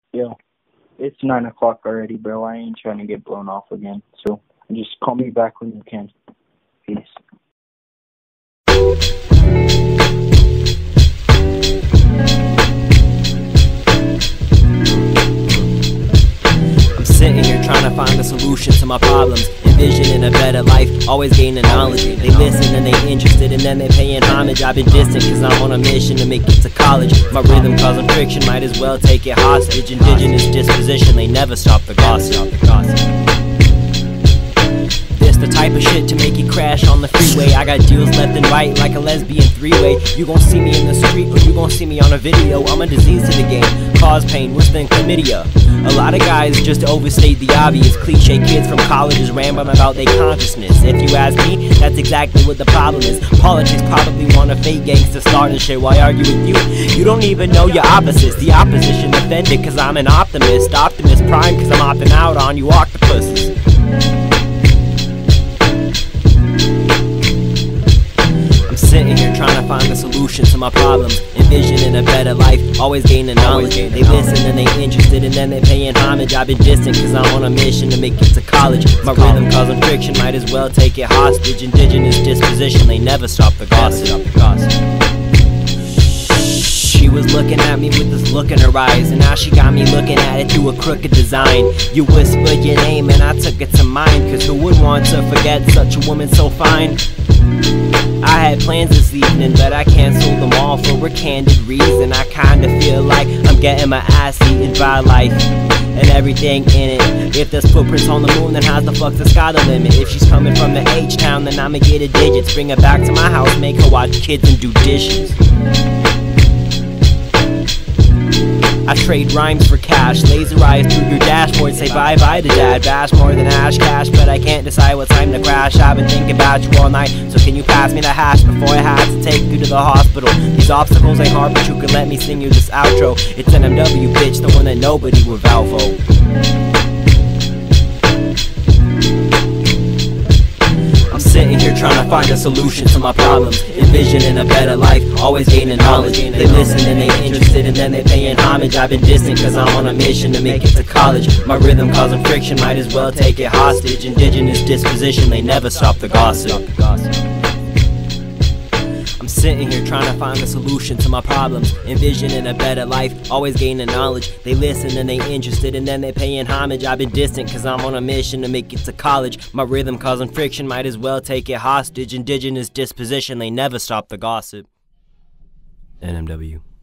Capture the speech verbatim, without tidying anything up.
Yo, it's nine o'clock already, bro. I ain't trying to get blown off again. So just call me back when you can. Peace. Sitting here trying to find a solution to my problems, envisioning a better life, always gaining knowledge. They listen and they interested and then they paying homage. I've been distant cause I'm on a mission to make it to college. My rhythm causing friction, might as well take it hostage. Indigenous disposition, they never stop the gossip. This the type of shit to make you crash on the freeway. I got deals left and right like a lesbian three-way. You gon' see me in the street or you gon' see me on a video. I'm a disease to the game, cause pain worse than chlamydia. A lot of guys just overstate the obvious. Cliche kids from colleges rambling about their consciousness. If you ask me, that's exactly what the problem is. Politics probably want a fake gangster starting shit. Why argue with you? You don't even know your opposites. The opposition offended cause I'm an optimist. Optimus Prime cause I'm opting out on you octopuses. Sitting here trying to find a solution to my problems, envisioning a better life, always gaining knowledge. They listen and they interested and then they paying homage. I've been distant cause I'm on a mission to make it to college. My rhythm causing friction, might as well take it hostage. Indigenous disposition, they never stop the gossip. She was looking at me with this look in her eyes, and now she got me looking at it through a crooked design. You whispered your name and I took it to mind, cause who would want to forget such a woman so fine? I had plans this evening, but I canceled them all for a candid reason. I kinda feel like I'm getting my ass eaten by life and everything in it. If there's footprints on the moon, then how's the fuck's the sky the limit? If she's coming from the H-town, then I'ma get her digits. Bring her back to my house, make her watch kids and do dishes. I trade rhymes for cash, laser eyes through your dashboard, say bye bye to dad. Bash more than ash cash, but I can't decide what time to crash. I've been thinking about you all night, so can you pass me the hash before I have to take you to the hospital? These obstacles ain't hard, but you can let me sing you this outro. It's N M W, bitch, the one that nobody will vote for. Sitting here trying to find a solution to my problems, envisioning a better life, always gaining knowledge. They listen and they interested and then they paying homage. I've been distant cause I'm on a mission to make it to college. My rhythm causing friction, might as well take it hostage. Indigenous disposition, they never stop the gossip. I'm sitting here trying to find a solution to my problems, envisioning a better life, always gaining knowledge. They listen and they interested and then they paying homage. I've been distant cause I'm on a mission to make it to college. My rhythm causing friction, might as well take it hostage. Indigenous disposition, they never stop the gossip. N M W.